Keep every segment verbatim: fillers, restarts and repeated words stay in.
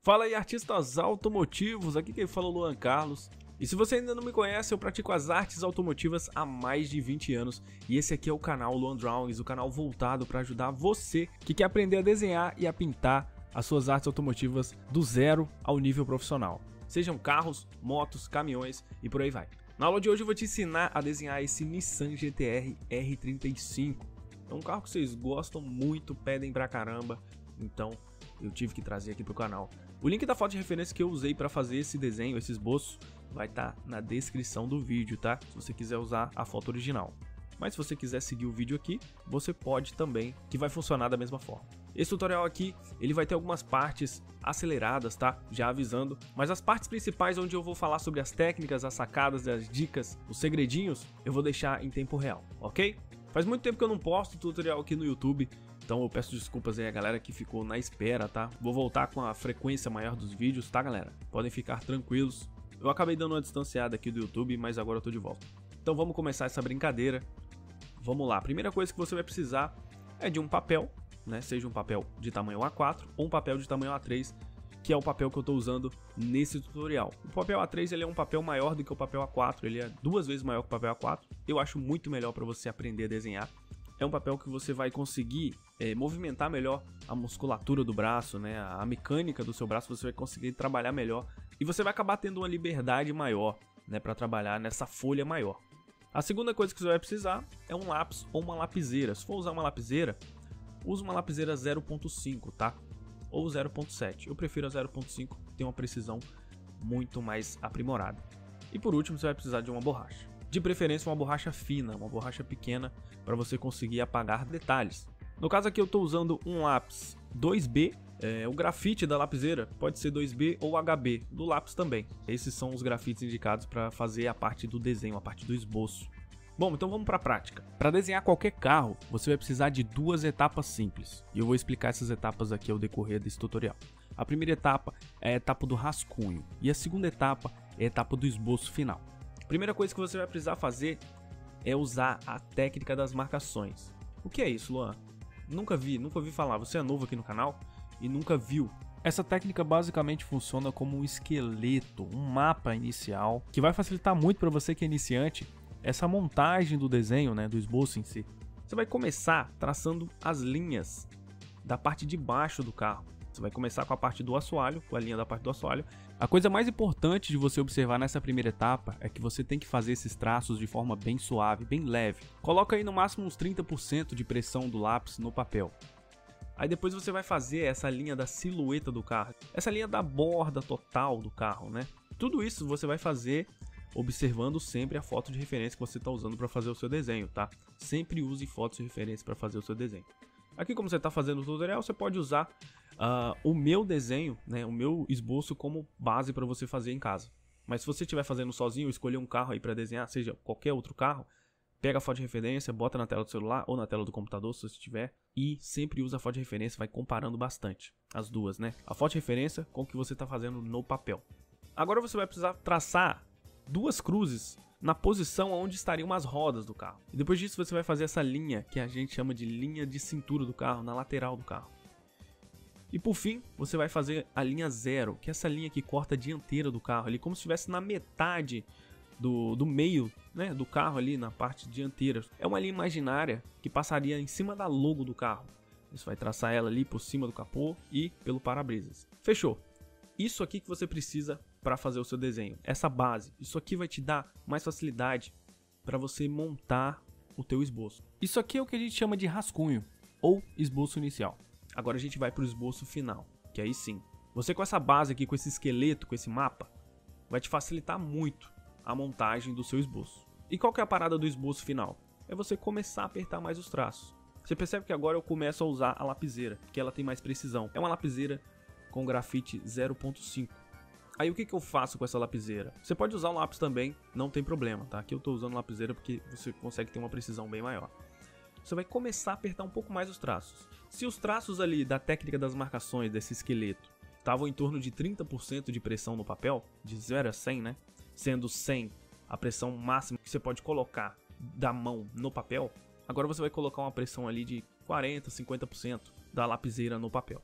Fala aí, artistas automotivos, aqui quem fala é o Luan Carlos. E se você ainda não me conhece, eu pratico as artes automotivas há mais de vinte anos. E esse aqui é o canal Luan Drawings, o canal voltado para ajudar você que quer aprender a desenhar e a pintar as suas artes automotivas do zero ao nível profissional. Sejam carros, motos, caminhões e por aí vai. Na aula de hoje eu vou te ensinar a desenhar esse Nissan G T R R trinta e cinco. É um carro que vocês gostam muito, pedem pra caramba, então eu tive que trazer aqui pro canal. O link da foto de referência que eu usei para fazer esse desenho, esse esboço, vai estar tá na descrição do vídeo, tá? Se você quiser usar a foto original. Mas se você quiser seguir o vídeo aqui, você pode também, que vai funcionar da mesma forma. Esse tutorial aqui, ele vai ter algumas partes aceleradas, tá? Já avisando. Mas as partes principais onde eu vou falar sobre as técnicas, as sacadas, as dicas, os segredinhos, eu vou deixar em tempo real, ok? Faz muito tempo que eu não posto tutorial aqui no YouTube, então eu peço desculpas aí a galera que ficou na espera, tá? Vou voltar com a frequência maior dos vídeos, tá, galera? Podem ficar tranquilos. Eu acabei dando uma distanciada aqui do YouTube, mas agora eu tô de volta. Então vamos começar essa brincadeira. Vamos lá. A primeira coisa que você vai precisar é de um papel, né? Seja um papel de tamanho A quatro ou um papel de tamanho A três, que é o papel que eu tô usando nesse tutorial. O papel A três ele é um papel maior do que o papel A quatro, ele é duas vezes maior que o papel A quatro. Eu acho muito melhor para você aprender a desenhar. É um papel que você vai conseguir é, movimentar melhor a musculatura do braço, né? A mecânica do seu braço, você vai conseguir trabalhar melhor e você vai acabar tendo uma liberdade maior, né, para trabalhar nessa folha maior. A segunda coisa que você vai precisar é um lápis ou uma lapiseira. Se for usar uma lapiseira, use uma lapiseira zero ponto cinco, tá? Ou zero ponto sete. Eu prefiro a zero ponto cinco, tem uma precisão muito mais aprimorada. E por último, você vai precisar de uma borracha. De preferência uma borracha fina, uma borracha pequena, para você conseguir apagar detalhes. No caso aqui eu estou usando um lápis dois B, é, o grafite da lapiseira pode ser dois B ou H B, do lápis também. Esses são os grafites indicados para fazer a parte do desenho, a parte do esboço. Bom, então vamos para a prática. Para desenhar qualquer carro, você vai precisar de duas etapas simples. E eu vou explicar essas etapas aqui ao decorrer desse tutorial. A primeira etapa é a etapa do rascunho e a segunda etapa é a etapa do esboço final. A primeira coisa que você vai precisar fazer é usar a técnica das marcações. O que é isso, Luan? Nunca vi, nunca ouvi falar. Você é novo aqui no canal e nunca viu. Essa técnica basicamente funciona como um esqueleto, um mapa inicial, que vai facilitar muito para você que é iniciante essa montagem do desenho, né, do esboço em si. Você vai começar traçando as linhas da parte de baixo do carro. Você vai começar com a parte do assoalho, com a linha da parte do assoalho. A coisa mais importante de você observar nessa primeira etapa é que você tem que fazer esses traços de forma bem suave, bem leve. Coloca aí no máximo uns trinta por cento de pressão do lápis no papel. Aí depois você vai fazer essa linha da silhueta do carro, essa linha da borda total do carro, né? Tudo isso você vai fazer observando sempre a foto de referência que você está usando para fazer o seu desenho, tá? Sempre use fotos de referência para fazer o seu desenho. Aqui, como você está fazendo o tutorial, você pode usar uh, o meu desenho, né, o meu esboço como base para você fazer em casa. Mas se você estiver fazendo sozinho, escolher um carro aí para desenhar, seja qualquer outro carro, pega a foto de referência, bota na tela do celular ou na tela do computador, se você tiver, e sempre usa a foto de referência, vai comparando bastante as duas, né? A foto de referência com o que você está fazendo no papel. Agora você vai precisar traçar duas cruzes na posição onde estariam as rodas do carro. E depois disso você vai fazer essa linha que a gente chama de linha de cintura do carro, na lateral do carro. E por fim, você vai fazer a linha zero, que é essa linha que corta a dianteira do carro, ali como se estivesse na metade do, do meio, né, do carro ali, na parte dianteira. É uma linha imaginária que passaria em cima da logo do carro. Você vai traçar ela ali por cima do capô e pelo para-brisas. Fechou! Isso aqui que você precisa para fazer o seu desenho, essa base. Isso aqui vai te dar mais facilidade para você montar o teu esboço. Isso aqui é o que a gente chama de rascunho ou esboço inicial. Agora a gente vai para o esboço final, que aí sim, você com essa base aqui, com esse esqueleto, com esse mapa, vai te facilitar muito a montagem do seu esboço. E qual que é a parada do esboço final? É você começar a apertar mais os traços. Você percebe que agora eu começo a usar a lapiseira, porque ela tem mais precisão. É uma lapiseira com grafite zero ponto cinco. Aí o que, que eu faço com essa lapiseira? Você pode usar um lápis também, não tem problema, tá? Aqui eu tô usando lapiseira porque você consegue ter uma precisão bem maior. Você vai começar a apertar um pouco mais os traços. Se os traços ali da técnica das marcações desse esqueleto estavam em torno de trinta por cento de pressão no papel, de zero a cem, né? Sendo cem a pressão máxima que você pode colocar da mão no papel, agora você vai colocar uma pressão ali de quarenta, cinquenta por cento da lapiseira no papel.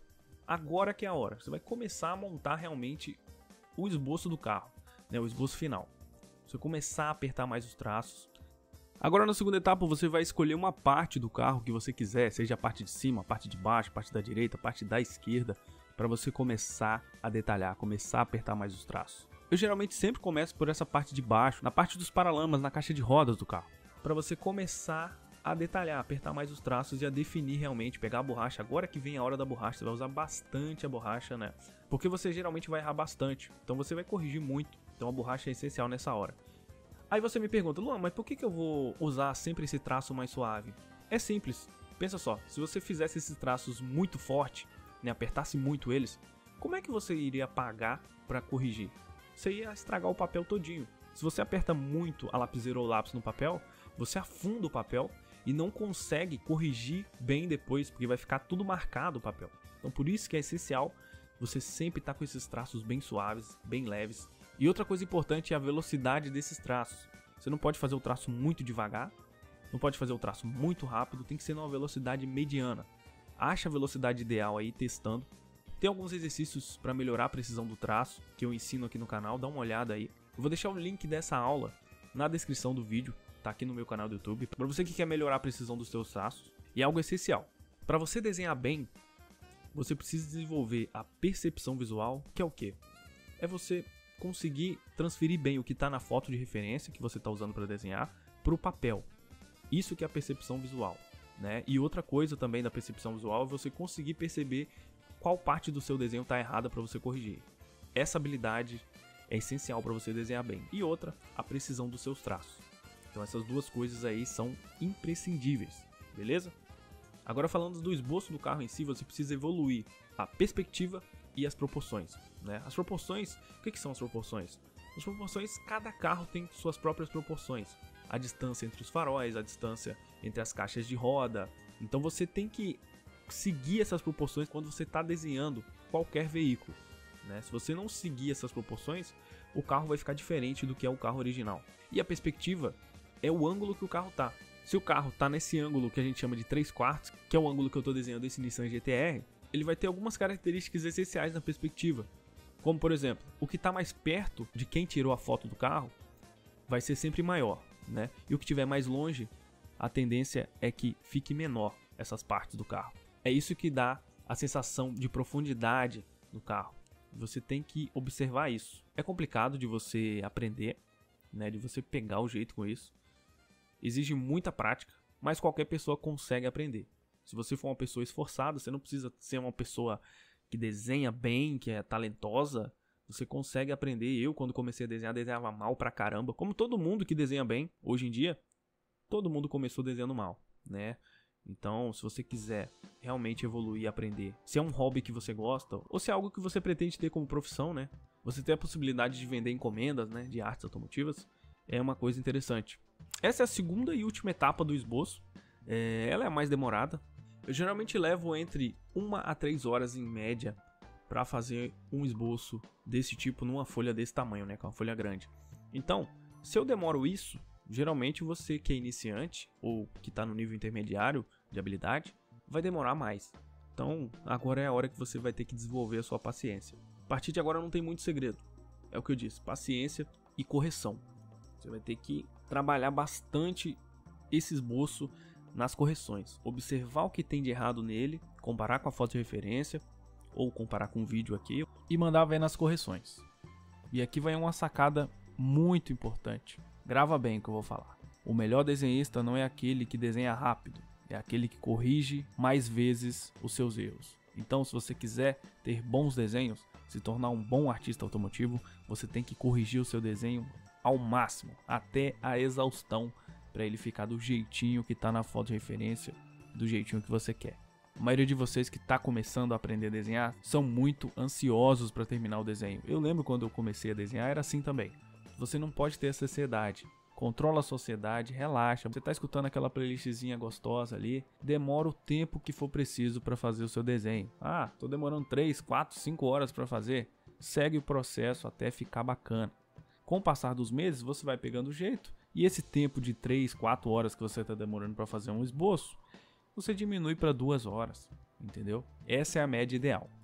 agora que é a hora. Você vai começar a montar realmente o esboço do carro, né, o esboço final. Você começar a apertar mais os traços. Agora na segunda etapa você vai escolher uma parte do carro que você quiser, seja a parte de cima, a parte de baixo, a parte da direita, a parte da esquerda, para você começar a detalhar, começar a apertar mais os traços. Eu geralmente sempre começo por essa parte de baixo, na parte dos paralamas, na caixa de rodas do carro, para você começar a detalhar, apertar mais os traços e a definir realmente, pegar a borracha. Agora que vem a hora da borracha, você vai usar bastante a borracha, né? Porque você geralmente vai errar bastante, então você vai corrigir muito, então a borracha é essencial nessa hora. Aí você me pergunta, Luan, mas por que que eu vou usar sempre esse traço mais suave? É simples, pensa só, se você fizesse esses traços muito forte, né, apertasse muito eles, como é que você iria apagar para corrigir? Você ia estragar o papel todinho. Se você aperta muito a lapiseira ou o lápis no papel, você afunda o papel e não consegue corrigir bem depois, porque vai ficar tudo marcado o papel. Então por isso que é essencial você sempre estar com esses traços bem suaves, bem leves. E outra coisa importante é a velocidade desses traços. Você não pode fazer o traço muito devagar, não pode fazer o traço muito rápido, tem que ser numa velocidade mediana. Acha a velocidade ideal aí testando. Tem alguns exercícios para melhorar a precisão do traço que eu ensino aqui no canal, dá uma olhada aí. Eu vou deixar o link dessa aula na descrição do vídeo, tá aqui no meu canal do YouTube, para você que quer melhorar a precisão dos seus traços. E é algo essencial. Para você desenhar bem, você precisa desenvolver a percepção visual, que é o quê? É você conseguir transferir bem o que está na foto de referência que você está usando para desenhar para o papel. Isso que é a percepção visual, né? E outra coisa também da percepção visual é você conseguir perceber qual parte do seu desenho está errada para você corrigir. Essa habilidade é essencial para você desenhar bem. E outra, a precisão dos seus traços. Então essas duas coisas aí são imprescindíveis, beleza? Agora falando do esboço do carro em si, você precisa evoluir a perspectiva e as proporções, né? As proporções, o que que são as proporções? As proporções, cada carro tem suas próprias proporções. A distância entre os faróis, a distância entre as caixas de roda. Então você tem que seguir essas proporções quando você está desenhando qualquer veículo, né? Se você não seguir essas proporções, o carro vai ficar diferente do que é o carro original. E a perspectiva é o ângulo que o carro tá. Se o carro tá nesse ângulo que a gente chama de três quartos, que é o ângulo que eu estou desenhando esse Nissan G T R, ele vai ter algumas características essenciais na perspectiva. Como por exemplo, o que está mais perto de quem tirou a foto do carro vai ser sempre maior, né? E o que estiver mais longe, a tendência é que fique menor essas partes do carro. É isso que dá a sensação de profundidade no carro. Você tem que observar isso. É complicado de você aprender, né? De você pegar o jeito com isso. Exige muita prática, mas qualquer pessoa consegue aprender. Se você for uma pessoa esforçada, você não precisa ser uma pessoa que desenha bem, que é talentosa. Você consegue aprender. Eu, quando comecei a desenhar, desenhava mal pra caramba. Como todo mundo que desenha bem, hoje em dia, todo mundo começou desenhando mal, né? Então, se você quiser realmente evoluir e aprender, se é um hobby que você gosta, ou se é algo que você pretende ter como profissão, né? Você tem a possibilidade de vender encomendas, né, de artes automotivas, é uma coisa interessante. Essa é a segunda e última etapa do esboço. É, ela é a mais demorada. Eu geralmente levo entre uma a três horas em média para fazer um esboço desse tipo numa folha desse tamanho, né, com uma folha grande. Então, se eu demoro isso, geralmente você que é iniciante ou que está no nível intermediário de habilidade, vai demorar mais. Então, agora é a hora que você vai ter que desenvolver a sua paciência. A partir de agora não tem muito segredo. É o que eu disse, paciência e correção. Você vai ter que trabalhar bastante esse esboço nas correções. Observar o que tem de errado nele, comparar com a foto de referência ou comparar com o vídeo aqui e mandar ver nas correções. E aqui vai uma sacada muito importante. Grava bem o que eu vou falar. O melhor desenhista não é aquele que desenha rápido, é aquele que corrige mais vezes os seus erros. Então, se você quiser ter bons desenhos, se tornar um bom artista automotivo, você tem que corrigir o seu desenho ao máximo, até a exaustão, para ele ficar do jeitinho que está na foto de referência, do jeitinho que você quer. A maioria de vocês que está começando a aprender a desenhar são muito ansiosos para terminar o desenho. Eu lembro quando eu comecei a desenhar, era assim também. Você não pode ter essa ansiedade. Controla a sua ansiedade, relaxa. Você está escutando aquela playlistzinha gostosa ali, demora o tempo que for preciso para fazer o seu desenho. Ah, estou demorando três, quatro, cinco horas para fazer. Segue o processo até ficar bacana. Com o passar dos meses, você vai pegando o jeito. E esse tempo de três, quatro horas que você está demorando para fazer um esboço, você diminui para duas horas, entendeu? Essa é a média ideal.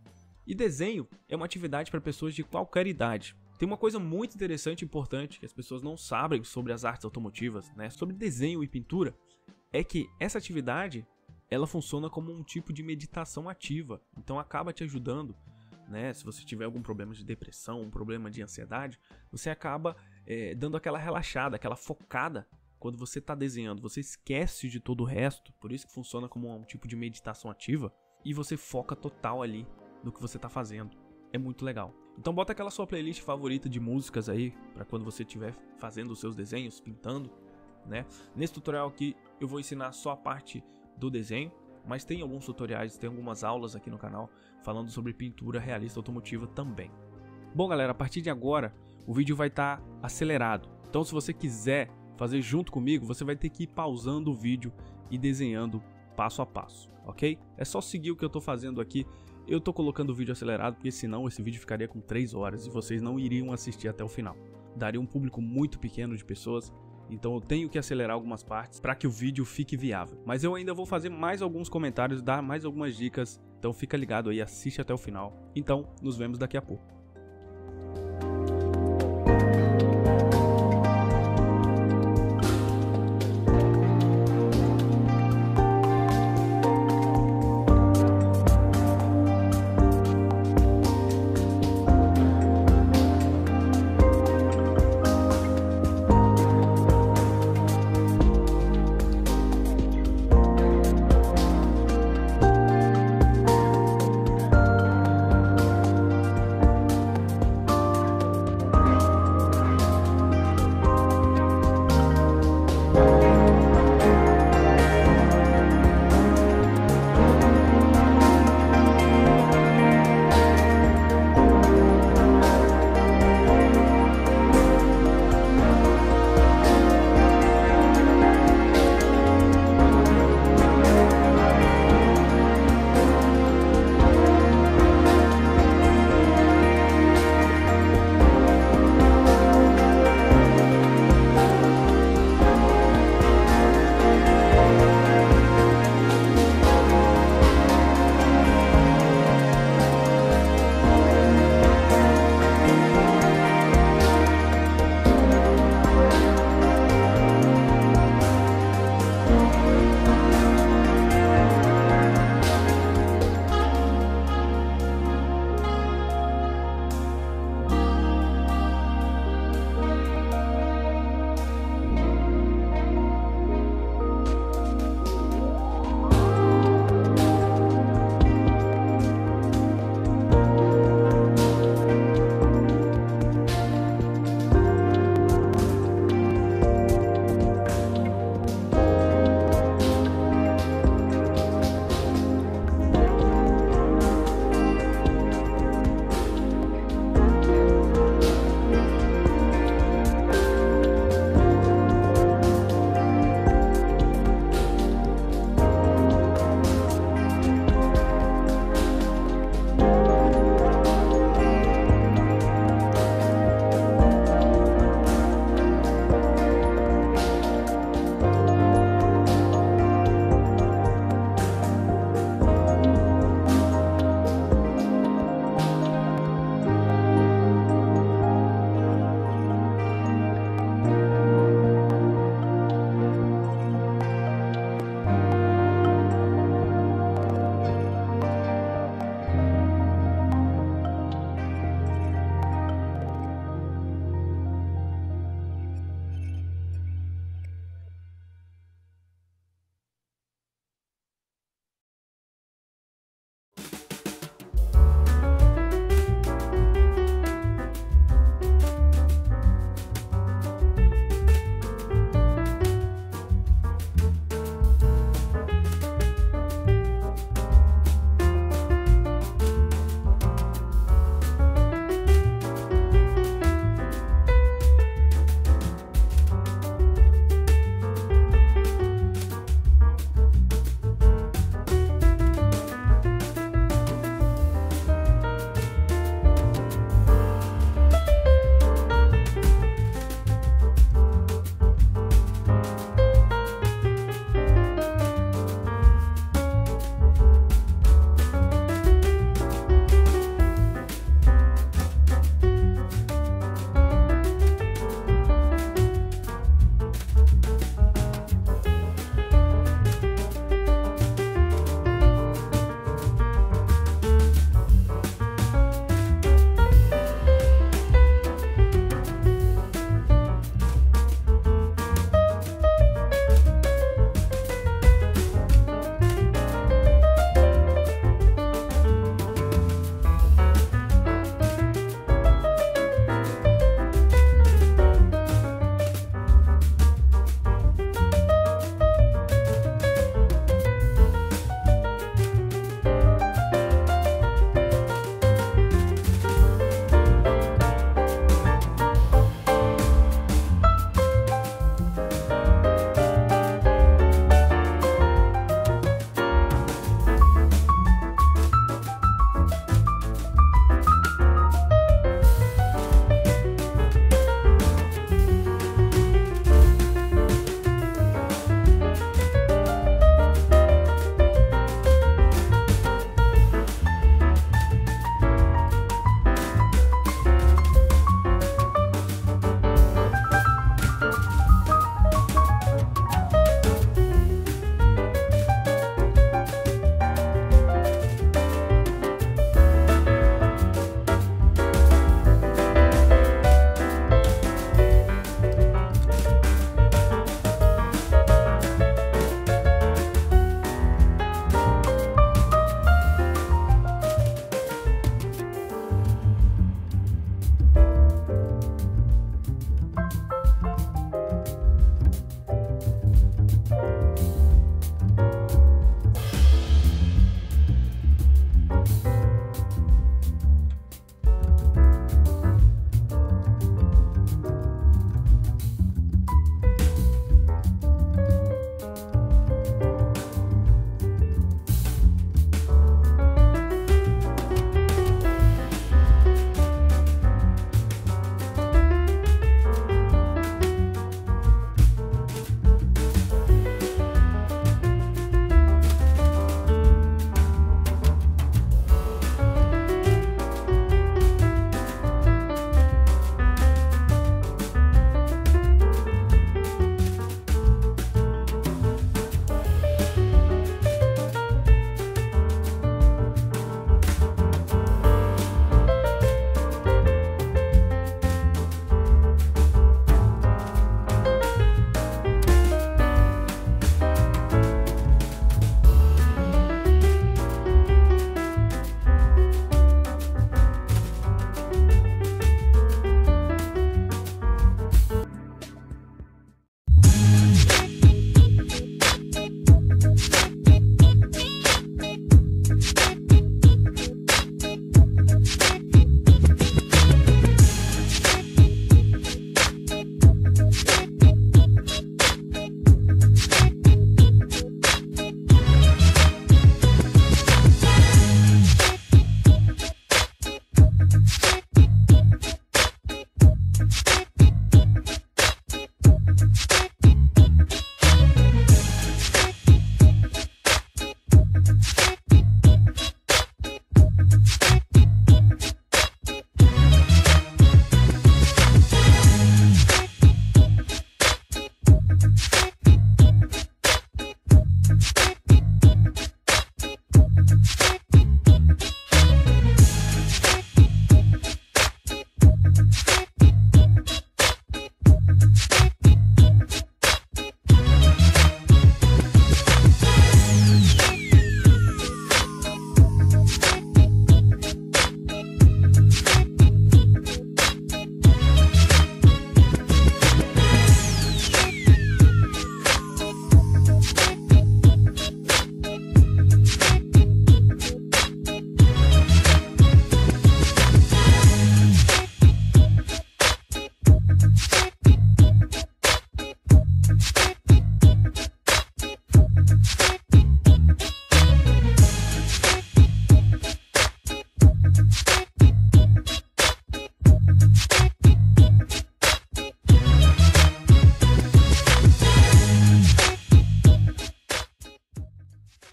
E desenho é uma atividade para pessoas de qualquer idade. Tem uma coisa muito interessante e importante que as pessoas não sabem sobre as artes automotivas, né? Sobre desenho e pintura, é que essa atividade ela funciona como um tipo de meditação ativa. Então acaba te ajudando, né? Se você tiver algum problema de depressão, um problema de ansiedade, você acaba é, dando aquela relaxada, aquela focada. Quando você está desenhando, você esquece de todo o resto, por isso que funciona como um tipo de meditação ativa, e você foca total ali no que você está fazendo. É muito legal. Então bota aquela sua playlist favorita de músicas aí, para quando você estiver fazendo os seus desenhos, pintando, né? Nesse tutorial aqui eu vou ensinar só a parte do desenho, mas tem alguns tutoriais, tem algumas aulas aqui no canal falando sobre pintura realista automotiva também. Bom galera, a partir de agora o vídeo vai estar acelerado, então se você quiser fazer junto comigo, você vai ter que ir pausando o vídeo e desenhando passo a passo, ok? É só seguir o que eu tô fazendo aqui. Eu tô colocando o vídeo acelerado porque senão esse vídeo ficaria com três horas e vocês não iriam assistir até o final. Daria um público muito pequeno de pessoas, então eu tenho que acelerar algumas partes para que o vídeo fique viável. Mas eu ainda vou fazer mais alguns comentários, dar mais algumas dicas, então fica ligado aí, assiste até o final. Então, nos vemos daqui a pouco.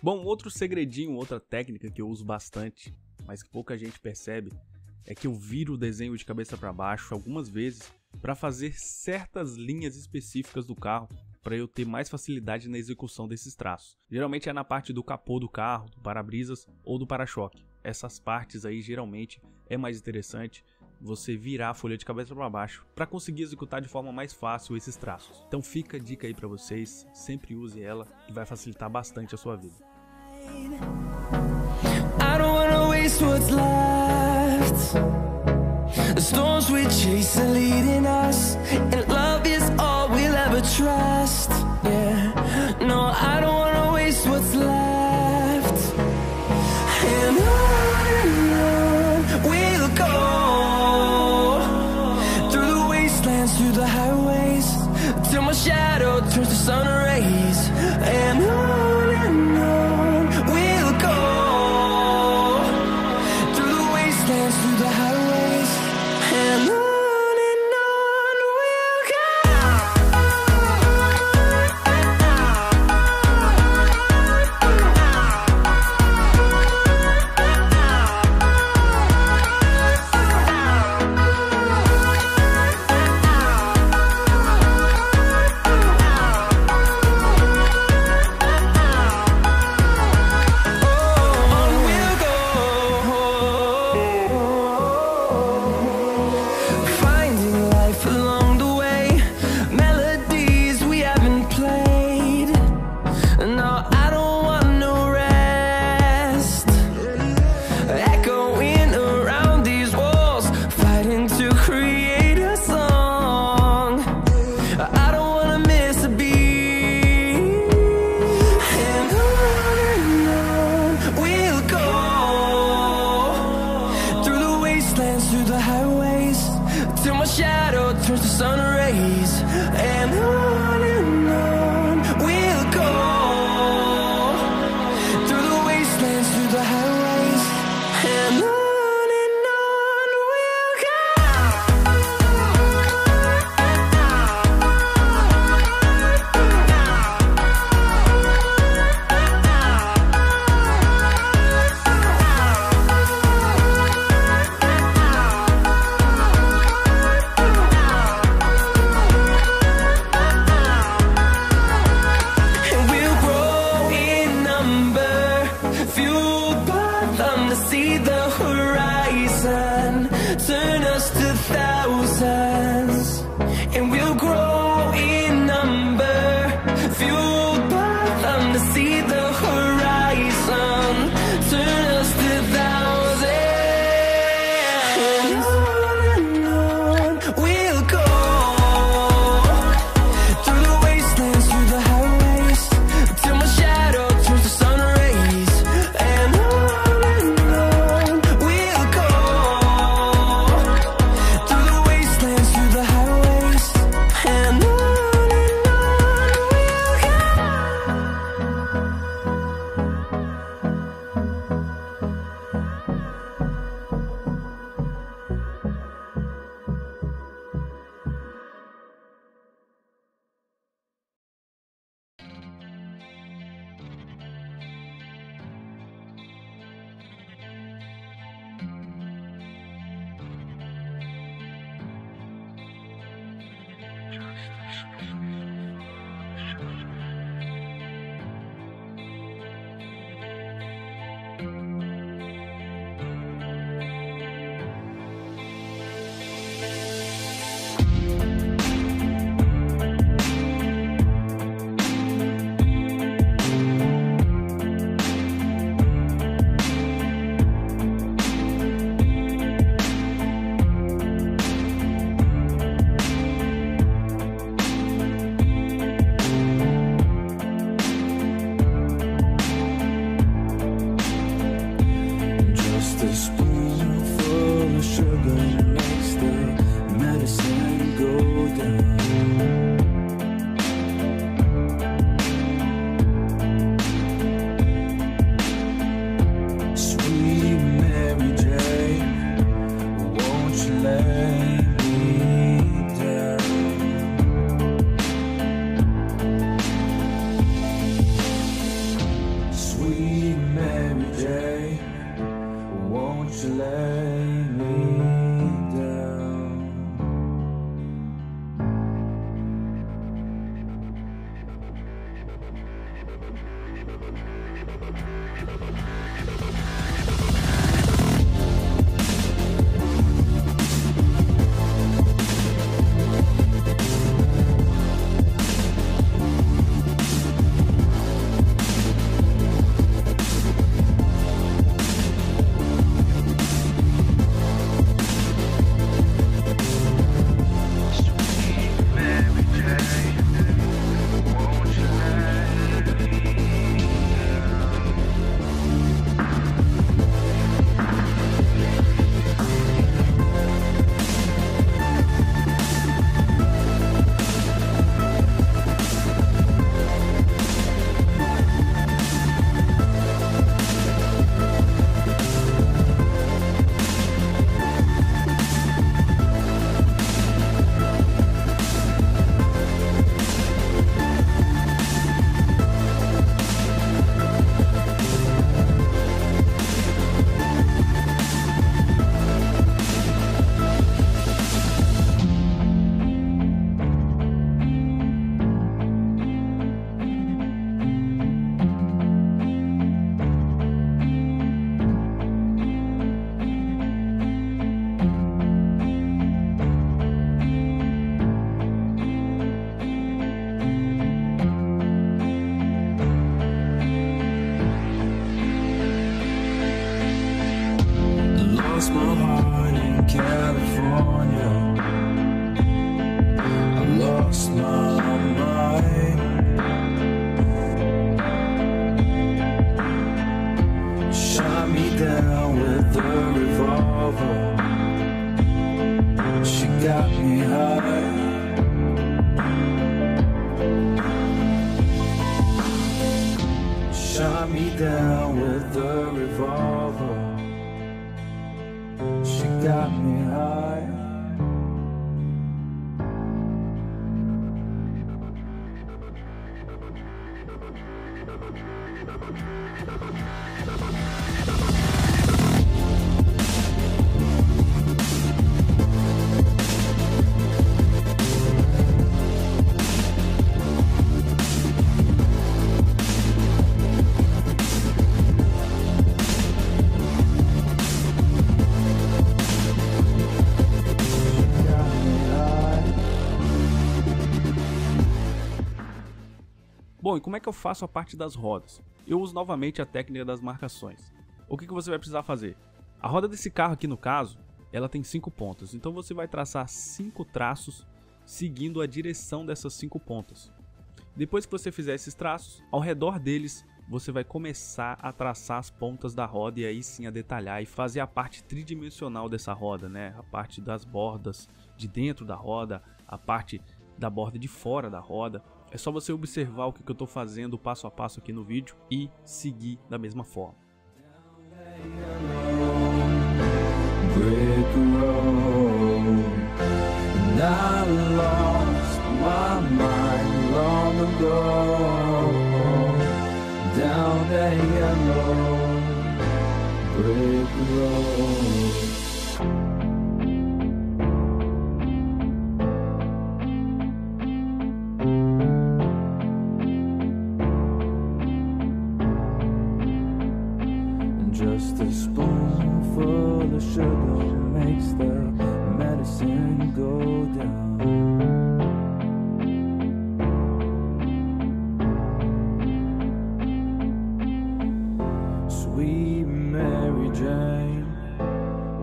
Bom, outro segredinho, outra técnica que eu uso bastante, mas que pouca gente percebe, é que eu viro o desenho de cabeça para baixo algumas vezes para fazer certas linhas específicas do carro, para eu ter mais facilidade na execução desses traços. Geralmente é na parte do capô do carro, do para-brisas ou do para-choque. Essas partes aí geralmente é mais interessante você virar a folha de cabeça para baixo para conseguir executar de forma mais fácil esses traços. Então fica a dica aí para vocês, sempre use ela, que vai facilitar bastante a sua vida. I don't wanna waste what's left. The storms we chase are leading us, and love is all we'll ever trust. Yeah, no, I don't wanna waste what's left. And on and on we'll go, through the wastelands, through the highways, till my shadow turns to sun rays. And on and on we'll go, through the wastelands, through the highways, and on. Through the highways, till my shadow turns to sun rays. And on and on we'll go, through the wastelands, through the highways, and on. See the horizon turn us to thousands, and we'll grow in number, fueled by them. To see the horizon turn us to thousands, and on and on we'll go, through the wastelands, through the highways, till my shadow turns to sun rays. And on my mind. Shot me down with a revolver. She got me high. Shot me down with a revolver. She got me high. Bom, e como é que eu faço a parte das rodas? Eu uso novamente a técnica das marcações. O que, que você vai precisar fazer? A roda desse carro aqui no caso, ela tem cinco pontas. Então você vai traçar cinco traços seguindo a direção dessas cinco pontas. Depois que você fizer esses traços, ao redor deles você vai começar a traçar as pontas da roda e aí sim a detalhar e fazer a parte tridimensional dessa roda, né? A parte das bordas de dentro da roda, a parte da borda de fora da roda. É só você observar o que eu estou fazendo passo a passo aqui no vídeo e seguir da mesma forma. Just a spoonful of sugar makes the medicine go down. Sweet Mary Jane,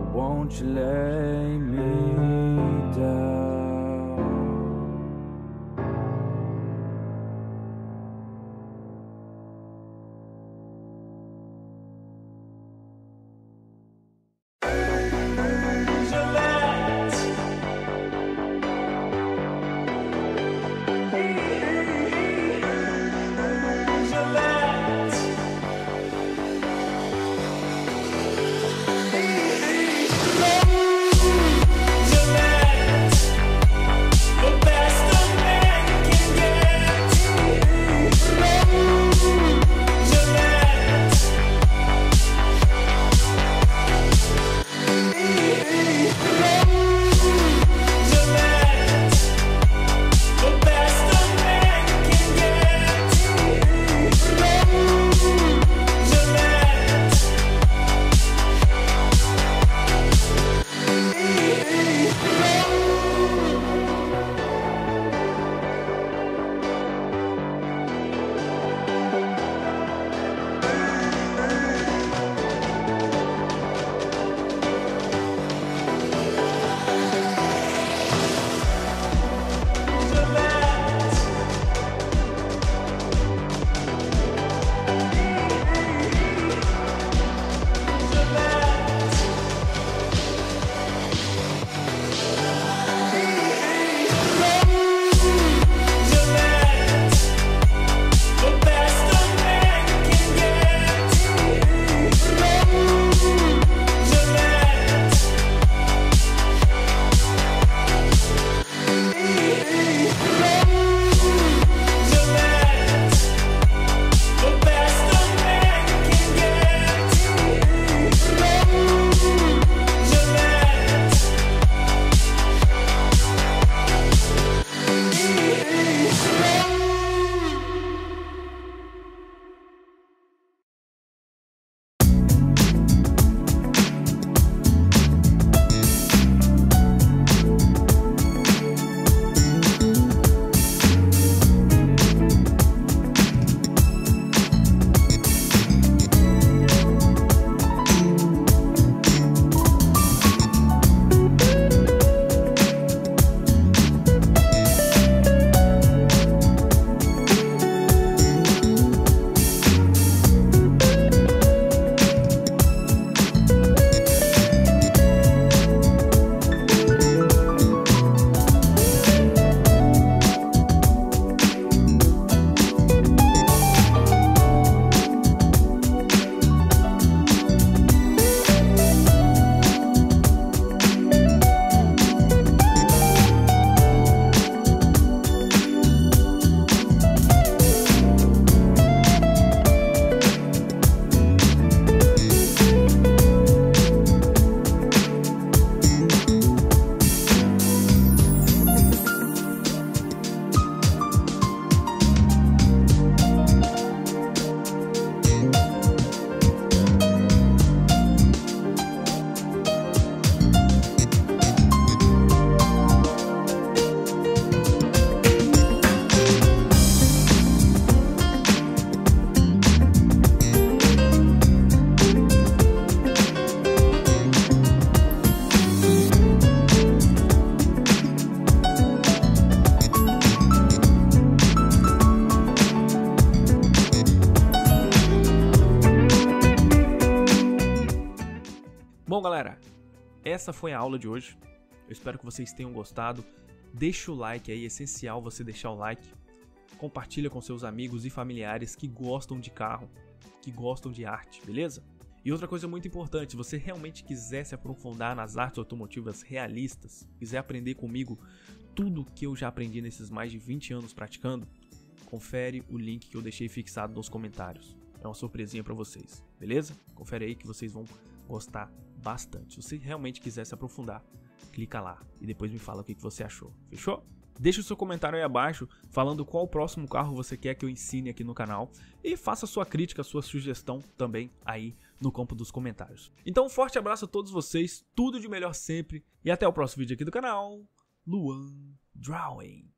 galera, essa foi a aula de hoje. Eu espero que vocês tenham gostado. Deixa o like aí, é essencial você deixar o like. Compartilha com seus amigos e familiares que gostam de carro, que gostam de arte, beleza? E outra coisa muito importante, se você realmente quiser se aprofundar nas artes automotivas realistas, quiser aprender comigo tudo que eu já aprendi nesses mais de vinte anos praticando, confere o link que eu deixei fixado nos comentários. É uma surpresinha pra vocês, beleza? Confere aí que vocês vão gostar bastante. Se você realmente quiser se aprofundar, clica lá e depois me fala o que você achou, fechou? Deixa o seu comentário aí abaixo falando qual o próximo carro você quer que eu ensine aqui no canal e faça sua crítica, sua sugestão também aí no campo dos comentários. Então um forte abraço a todos vocês, tudo de melhor sempre e até o próximo vídeo aqui do canal, Luan Drawing.